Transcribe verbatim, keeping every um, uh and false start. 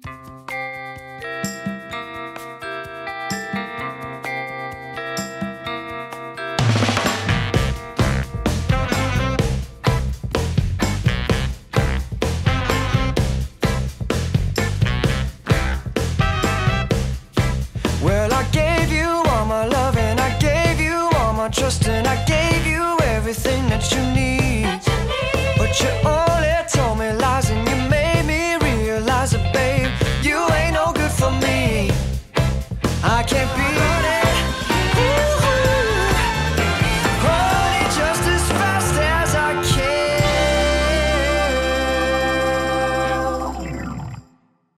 Well, I gave you all my love and I gave you all my trust and I gave you everything